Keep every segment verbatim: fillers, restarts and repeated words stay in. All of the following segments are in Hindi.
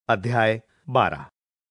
अध्याय बारह।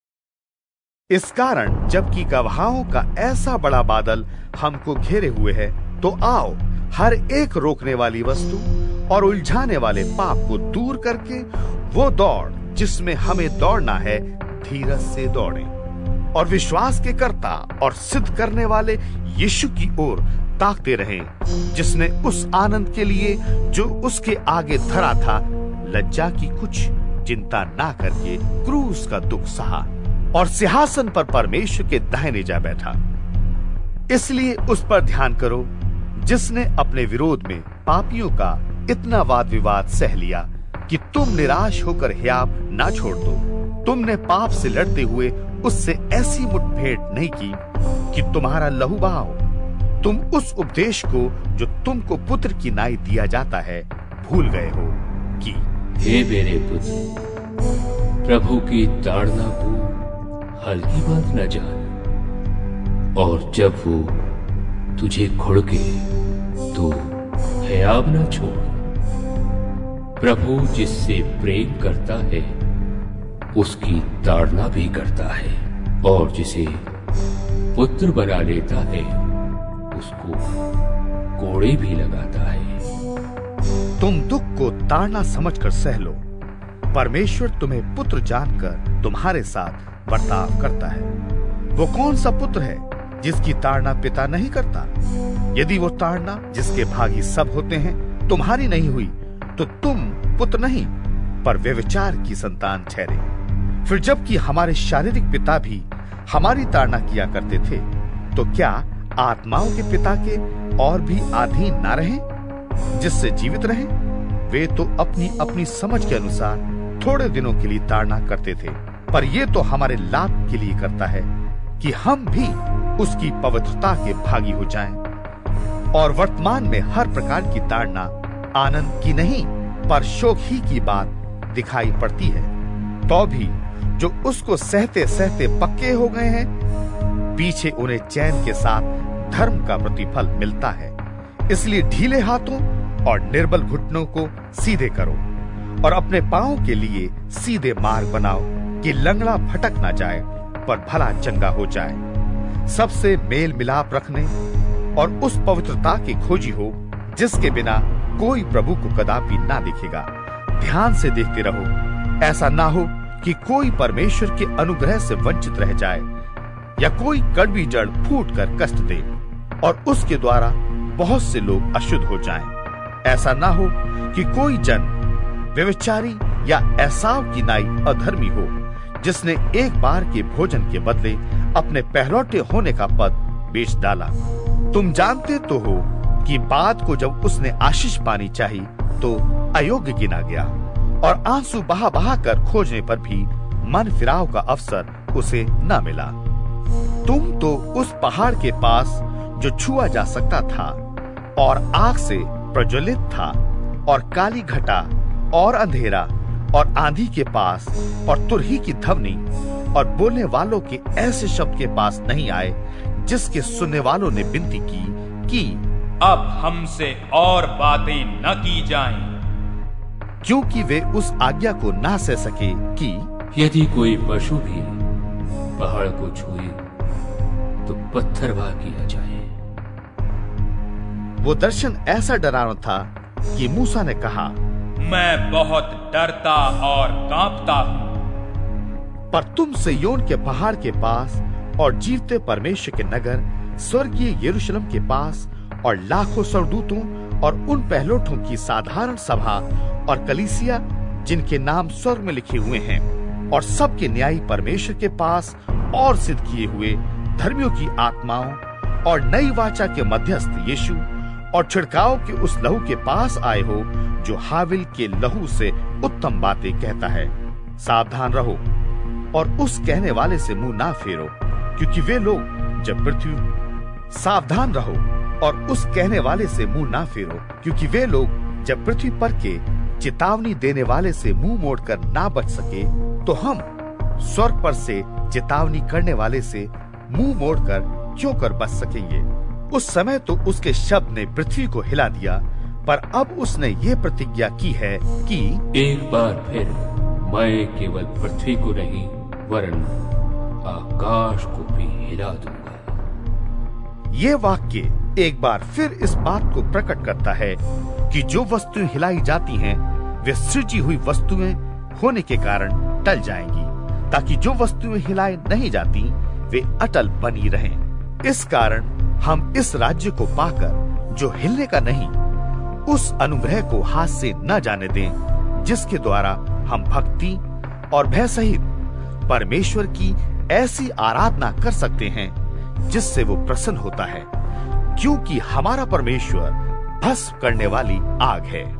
इस कारण जबकि गवाहों का ऐसा बड़ा बादल हमको घेरे हुए है, तो आओ हर एक रोकने वाली वस्तु और उलझाने वाले पाप को दूर करके वो दौड़ जिसमें हमें दौड़ना है, धीरज से दौड़ें और विश्वास के कर्ता और सिद्ध करने वाले यीशु की ओर ताकते रहें, जिसने उस आनंद के लिए जो उसके आगे धरा था, लज्जा की कुछ चिंता ना करके क्रूस का दुख सहा और सिंहासन पर परमेश्वर के दाहिने जा बैठा। इसलिए उस पर ध्यान करो जिसने अपने विरोध में पापियों का इतना वाद विवाद सह लिया कि तुम निराश होकर हियाव ना छोड़ दो। तुमने पाप से लड़ते हुए उससे ऐसी मुठभेड़ नहीं की कि तुम्हारा लहू बहाओ। तुम उस उपदेश को जो तुमको पुत्र की नाई दिया जाता है भूल गए हो कि हे मेरे पुत्र, प्रभु की ताड़ना को हल्की बात न जान, और जब वो तुझे घुड़के तो हियाव न छोड़। प्रभु जिससे प्रेम करता है उसकी ताड़ना भी करता है, और जिसे पुत्र बना लेता है उसको कोड़े भी लगाता है। तुम दुख को ताड़ना समझकर सह लो। परमेश्वर तुम्हें पुत्र जानकर तुम्हारे साथ बर्ताव करता है। वो कौन सा पुत्र है जिसकी ताड़ना पिता नहीं करता? यदि वो ताड़ना जिसके भागी सब होते हैं तुम्हारी नहीं हुई, तो तुम पुत्र नहीं पर व्यभिचार की संतान ठहरे। फिर जबकि हमारे शारीरिक पिता भी हमारी ताड़ना किया करते थे, तो क्या आत्माओं के पिता के और भी अधीन ना रहे, जिससे जीवित रहे? वे तो अपनी अपनी समझ के अनुसार थोड़े दिनों के लिए ताड़ना करते थे, पर ये तो हमारे लाभ के लिए करता है कि हम भी उसकी पवित्रता के भागी हो जाएं। और वर्तमान में हर प्रकार की ताड़ना आनंद की नहीं पर शोक ही की बात दिखाई पड़ती है, तो भी जो उसको सहते सहते पक्के हो गए हैं, पीछे उन्हें चैन के साथ धर्म का प्रतिफल मिलता है। इसलिए ढीले हाथों और निर्बल घुटनों को सीधे करो और अपने पांव के लिए सीधे मार्ग बनाओ कि लंगड़ा भटक ना जाए पर भला चंगा हो जाए। सबसे मेल मिलाप रखने और उस पवित्रता की खोजी हो जिसके बिना कोई प्रभु को कदापि ना दिखेगा। ध्यान से देखते रहो, ऐसा ना हो कि कोई परमेश्वर के अनुग्रह से वंचित रह जाए या कोई कड़वी जड़ फूट कर कष्ट दे और उसके द्वारा बहुत से लोग अशुद्ध हो जाएं। ऐसा ना हो कि कोई जन व्यभिचारी या एसाव की नाई अधर्मी हो, जिसने एक बार के भोजन के बदले अपने पहलौठे होने का पद बेच डाला। तुम जानते तो हो कि बाद को जब उसने आशीष पानी चाही तो अयोग्य गिना गया और आंसू बहा बहा कर खोजने पर भी मन फिराव का अवसर उसे न मिला। तुम तो उस पहाड़ के पास जो छुआ जा सकता था और आग से प्रज्वलित था और काली घटा और अंधेरा और आंधी के पास और तुरही की ध्वनि और बोलने वालों के ऐसे शब्द के पास नहीं आए, जिसके सुनने वालों ने विनती की कि अब हमसे और बातें न की जाएं, क्योंकि वे उस आज्ञा को ना सह सके कि यदि कोई पशु भी पहाड़ को छुए तो पत्थरवाह किया जाए। वो दर्शन ऐसा डरावना था कि मूसा ने कहा, मैं बहुत डरता और कांपता हूं। पर तुम सिय्योन के पहाड़ के पास और जीवते परमेश्वर के नगर स्वर्गीय यरूशलेम के पास और लाखों स्वर्गदूतों और उन पहलोठों की साधारण सभा और कलीसिया जिनके नाम स्वर्ग में लिखे हुए हैं और सबके न्यायी परमेश्वर के पास और सिद्ध किए हुए धर्मियों की आत्माओं और नई वाचा के मध्यस्थ यीशु और छिड़काव के उस लहू के पास आए हो जो हाविल के लहू से उत्तम बातें कहता है। सावधान रहो और उस कहने वाले से मुंह ना फेरो, क्योंकि वे लोग जब पृथ्वी सावधान रहो और उस कहने वाले से मुंह ना फेरो क्योंकि वे लोग जब पृथ्वी पर के चेतावनी देने वाले से मुंह मोड़कर ना बच सके, तो हम स्वर्ग पर से चेतावनी करने वाले से मुंह मोड़कर क्यों कर बच सकेंगे? उस समय तो उसके शब्द ने पृथ्वी को हिला दिया, पर अब उसने ये प्रतिज्ञा की है कि एक बार फिर मैं केवल पृथ्वी को नहीं वरन आकाश को भी हिला दूंगा। ये वाक्य एक बार फिर इस बात को प्रकट करता है कि जो वस्तुएं हिलाई जाती हैं वे सृजी हुई वस्तुएं होने के कारण टल जाएंगी, ताकि जो वस्तुएं हिलाई नहीं जाती वे अटल बनी रहें। इस कारण हम इस राज्य को पाकर जो हिलने का नहीं, उस अनुग्रह को हाथ से न जाने दें जिसके द्वारा हम भक्ति और भय सहित परमेश्वर की ऐसी आराधना कर सकते हैं जिससे वो प्रसन्न होता है, क्योंकि हमारा परमेश्वर भस्म करने वाली आग है।